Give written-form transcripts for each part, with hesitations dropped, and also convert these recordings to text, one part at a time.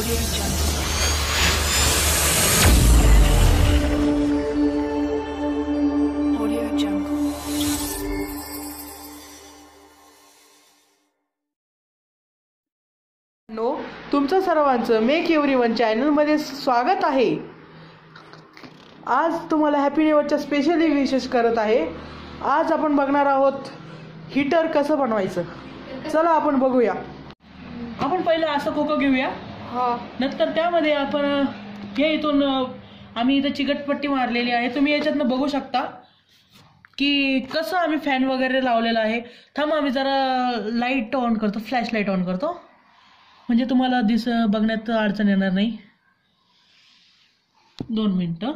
तुमचं सर्वांचं make everyone चॅनलमध्ये स्वागत आहे। आज तुम्हाला हॅपी न्यू इयरच्या स्पेशली विशेष करत आहे। आज आपण बघणार आहोत हीटर कसं बनवायचं। चला आपण बघूया। आपण पहिलं असं खोकं घेऊया, नंतर त्यामध्ये आपण हे इथून आम्ही इथं चिकटपट्टी मारलेली आहे। तुम्ही याच्यातनं बघू शकता की कसं आम्ही फॅन वगैरे लावलेला आहे। थांब आम्ही जरा लाईट ऑन करतो, फ्लॅश लाईट ऑन करतो, म्हणजे तुम्हाला बघण्यात अडचण येणार नाही। 2 मिनिटं।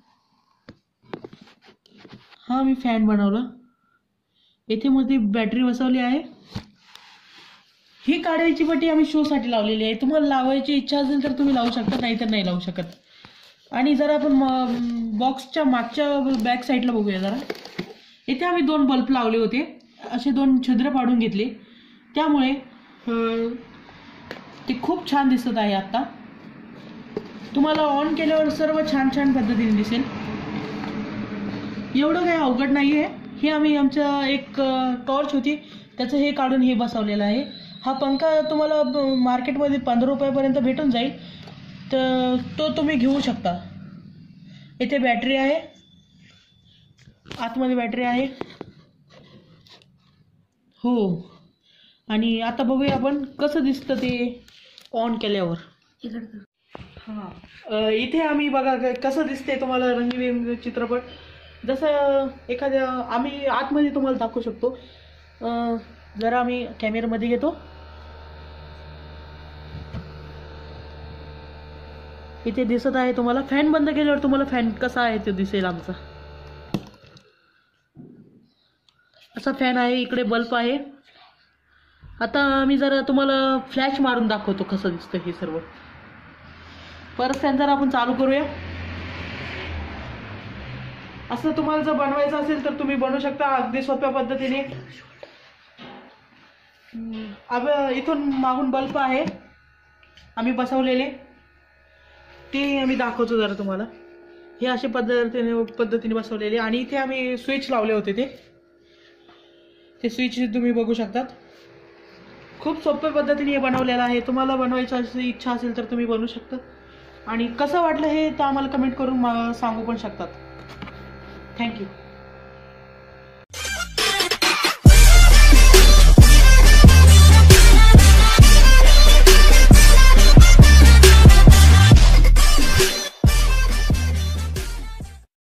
हा मी फॅन बनवला, इथे मध्ये बॅटरी बसवली आहे। ही काढायची पट्टी आम्ही शो साठी लावलेली आहे। तुम्हाला लावायची इच्छा असेल तर तुम्ही लावू शकता, नाहीतर नाही लावू शकत। आणि जर आपण बॉक्सच्या मागच्या बॅक साईडला बघूया जरा, इथे आम्ही 2 बल्ब लावले होते, असे 2 छिद्र पाडून घेतले, त्यामुळे ते खूप छान दिसत आहे। आता तुम्हाला ऑन केल्यावर सर्व छान छान पद्धतीने दिसेल, एवढं काही अवघड नाही आहे। हे आम्ही आमच्या एक टॉर्च होती त्याचं हे काढून हे बसवलेलं आहे। हा पंखा तुम्हाला मार्केटमध्ये 15 रुपयापर्यंत भेटून जाईल, तर तो तुम्ही घेऊ शकता। इथे बॅटरी आहे, आतमध्ये बॅटरी आहे हो। आणि आता बघूया आपण कसं दिसतं ते ऑन केल्यावर। इथे आम्ही बघा कसं दिसते तुम्हाला रंगीबेरंगी चित्रपट, जसं एखाद्या आम्ही आतमध्ये तुम्हाला दाखवू शकतो। जरा आम्ही कॅमेरामध्ये घेतो, इथे दिसत आहे तुम्हाला। फॅन बंद केल्यावर तुम्हाला फॅन कसा आहे ते दिसेल आमचा। असा फॅन आहे, इकडे बल्ब आहे। आता मी जरा तुम्हाला फ्लॅश मारून दाखवतो कसं दिसतं हे सर्व। परत फॅन जर आपण चालू करूया। असं तुम्हाला जर बनवायचं असेल तर तुम्ही बनवू शकता अगदी सोप्या पद्धतीने। इथून मागून बल्ब आहे आम्ही बसवलेले, ते आम्ही दाखवतो जरा तुम्हाला। हे अशा पद्धतीने बसवलेले, आणि इथे आम्ही स्विच लावले होते, ते स्विच तुम्ही बघू शकतात। खूप सोप्या पद्धतीने हे बनवलेलं आहे। तुम्हाला बनवायची इच्छा असेल तर तुम्ही बनवू शकता, आणि कसं वाटलं हे तर आम्हाला कमेंट करून सांगू पण शकतात। थँक्यू।